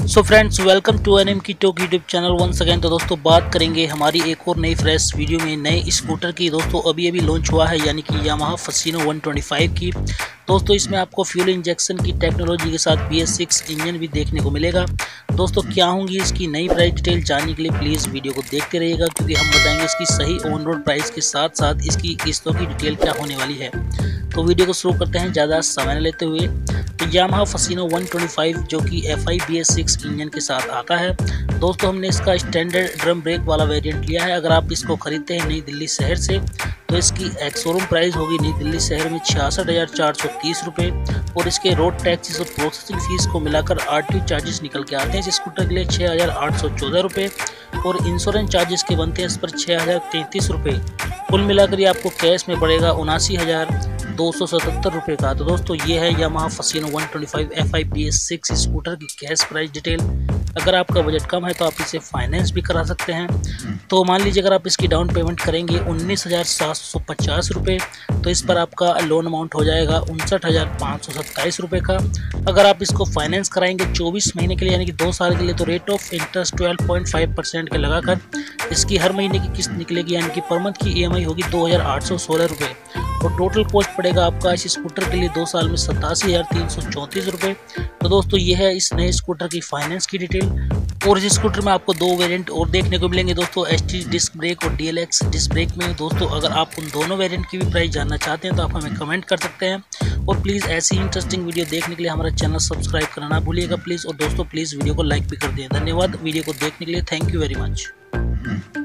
So friends, welcome to NM की talk YouTube channel once again. तो दोस्तों बात करेंगे हमारी एक और नई फ्रेश वीडियो में नए स्कूटर की। दोस्तों अभी लॉन्च हुआ है, यानी कि यामाहा फसीनो 125 की। दोस्तों इसमें आपको फ्यूल इंजेक्शन की टेक्नोलॉजी के साथ Bs6 इंजन भी देखने को मिलेगा। दोस्तों क्या होंगी इसकी नई प्राइस डिटेल जानने के लिए प्लीज़ वीडियो को देखते रहिएगा, क्योंकि हम बताएंगे इसकी सही ऑन रोड प्राइस के साथ साथ इसकी किस्तों की डिटेल क्या होने वाली है। तो वीडियो को शुरू करते हैं ज़्यादा समय न लेते हुए। तो यामाहा फसीनो 125 जो कि FI Bs6 इंजन के साथ आता है। दोस्तों हमने इसका स्टैंडर्ड ड्रम ब्रेक वाला वेरिएंट लिया है। अगर आप इसको खरीदते हैं नई दिल्ली शहर से तो इसकी एक्शोरूम प्राइस होगी नई दिल्ली शहर में 66,430 रुपये, और इसके रोड टैक्सेस और प्रोसेसिंग फीस को मिलाकर RTO चार्जेस निकल के आते हैं इस स्कूटर के लिए 6,814 रुपये, और इंश्योरेंस चार्जेस के बनते हैं इस पर 6,033 रुपये। कुल मिलाकर ये आपको कैश में पड़ेगा 79,277 रुपये का। तो दोस्तों ये है Yamaha Fascino 125 FI Bs6 scooter की कैश प्राइस डिटेल। अगर आपका बजट कम है तो आप इसे फाइनेंस भी करा सकते हैं। तो मान लीजिए अगर आप इसकी डाउन पेमेंट करेंगे 19,750 रुपये, तो इस पर आपका लोन अमाउंट हो जाएगा 59,527 रुपये का। अगर आप इसको फाइनेंस कराएंगे 24 महीने के लिए, यानी कि 2 साल के लिए, तो रेट ऑफ इंटरेस्ट 12.5% के लगाकर इसकी हर महीने की किस्त निकलेगी, यानी कि पर मंथ की EMI होगी 2,816 रुपये, और टोटल कॉस्ट पड़ेगा आपका इस स्कूटर के लिए 2 साल में 87,334 रुपये। तो दोस्तों ये है इस नए स्कूटर की फाइनेंस की डिटेल। और इस स्कूटर में आपको 2 वेरिएंट और देखने को मिलेंगे दोस्तों, ST डिस्क ब्रेक और DLX डिस्क ब्रेक में। दोस्तों अगर आप उन दोनों वेरिएंट की भी प्राइस जानना चाहते हैं तो आप हमें कमेंट कर सकते हैं। और प्लीज़ ऐसी इंटरेस्टिंग वीडियो देखने के लिए हमारा चैनल सब्सक्राइब करना ना भूलिएगा प्लीज़। और दोस्तों प्लीज़ वीडियो को लाइक भी कर दें। धन्यवाद वीडियो को देखने के लिए, थैंक यू वेरी मच।